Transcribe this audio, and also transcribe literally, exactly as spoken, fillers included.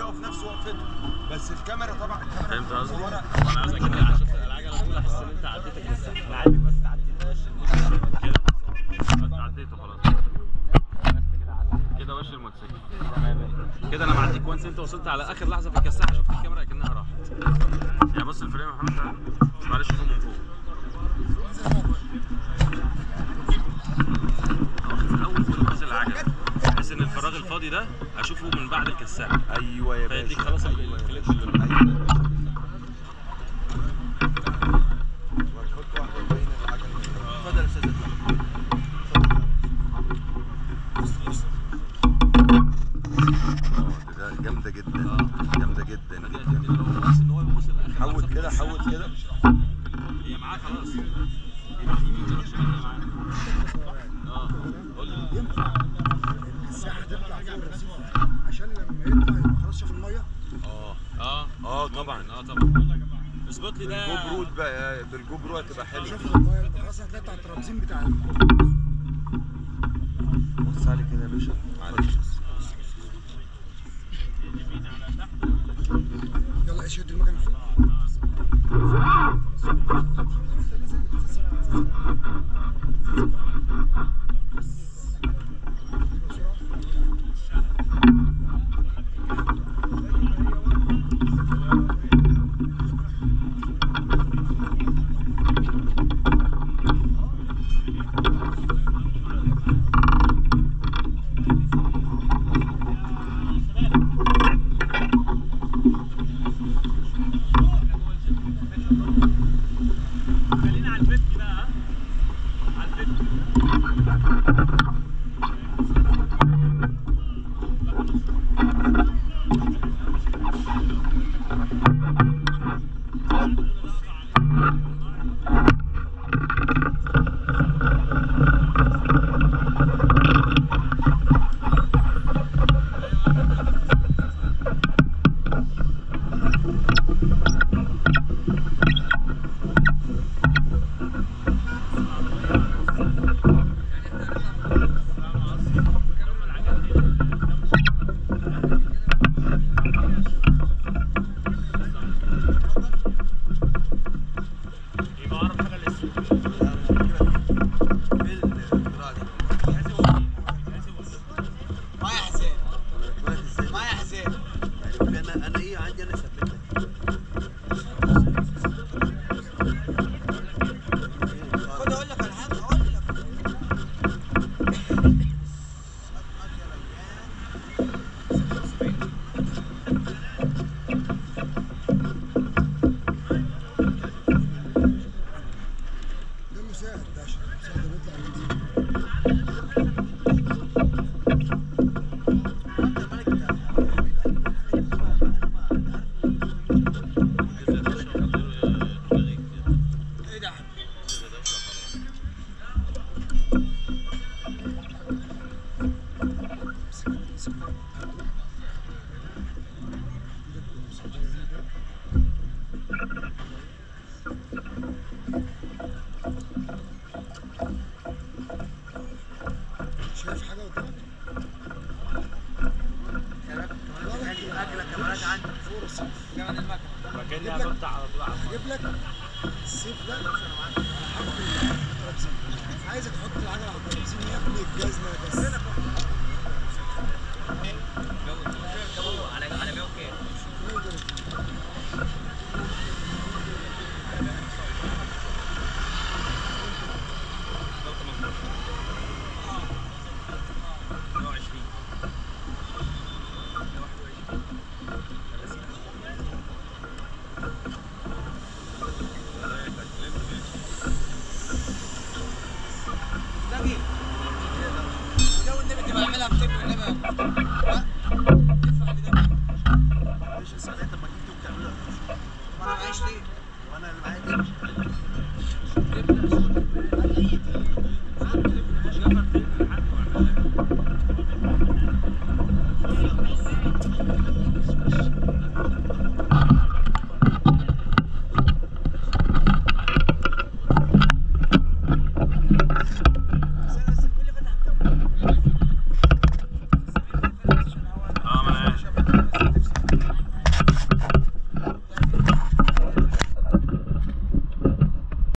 يقف نفس وقفته، بس الكاميرا طبعا الكاميرا فهمت قصدي؟ مصورة. انا عايزك كده عشان العجله الاولى احس ان انت عديت الكساح، انا عايزك بس تعدي كده عديته خلاص كده وش الموتوسيكل كده. انا معديك وانس انت وصلت على اخر لحظه في الكساحه، شفت الكاميرا اكنها راحت. يعني بص الفريم يا محمد تعالى، معلش شوفه من فوق. في الاول كده نازل العجله بحيث ان الفراغ الفاضي ده اشوفه من بعد الكساحه. ايوه يا باشا، فيديك خلاص الكليب اللي ايوه. وهتحط واحده تبين العجله. اتفضل يا استاذ. اه ده جامده جدا، جامده جدا جدا. حول كده، حول كده. هي معاه خلاص. اه قول لي ينفع الساحه تطلع فوق الرصيف عشان لما يطلع يبقى خلاص شاف الميه؟ اه اه اه طبعا، اه طبعا. اظبط لي ده بالجو برو بقى، بالجو برو هتبقى حلوه. شاف الميه يبقى خلاص هتلاقي بتاع الترابزين بتاع بص علي كده يا باشا، معلش. يلا اشد المكنه فوق. انا ايه عندي انا ثبتها. خد اقول لك على حاجه، اقول لك ده مساعد ده عشان المساعد بيطلع شايف حاجه قدامك؟ اكلك كاميرات عندك فوق الرصيف. كمان المكنه مكاني هنط على طول على هجيب لك السيف ده على حرف الترابزين. عايزك تحط العجله على الترابزين يا ابني الجزمه بس. على على مية وكام؟ ولو النبي تبقى اعملها بطيب والنبي